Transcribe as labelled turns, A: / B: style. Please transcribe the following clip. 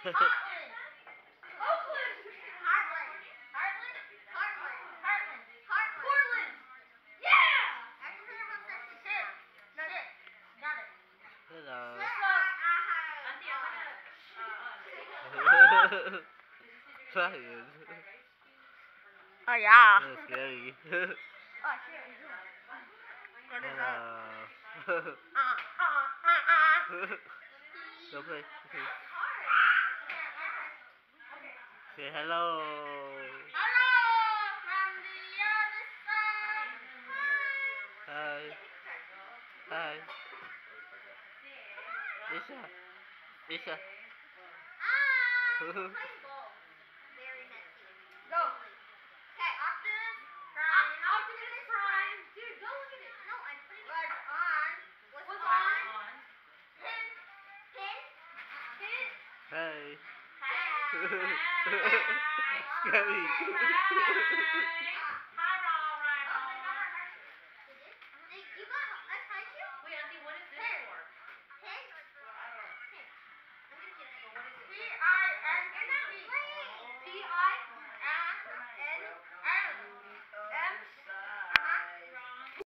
A: Heartland. Oakland. Heartland. Heartland. Heartland. Heartland. Heartland. Portland. Yeah. Actually, I'm upset. Shit. No, shit. Got it.
B: Hello.
A: So,
C: Auntie, I'm
B: Ryan.
A: oh yeah.
B: That's scary.
A: Oh shit. What is that?
B: Hello. Go play. Okay. Say hello.
A: Hello from the other side.
B: Hi. Hi. Isha. Isha.
A: Playing ball. Very messy. Go. Okay. Optimus Prime. Optimus Prime. Dude, go look at it. No, I'm putting it on. What's on? Pin. Pin. Pin.
B: Hi.
A: Hi.
B: Scary.
A: Hi.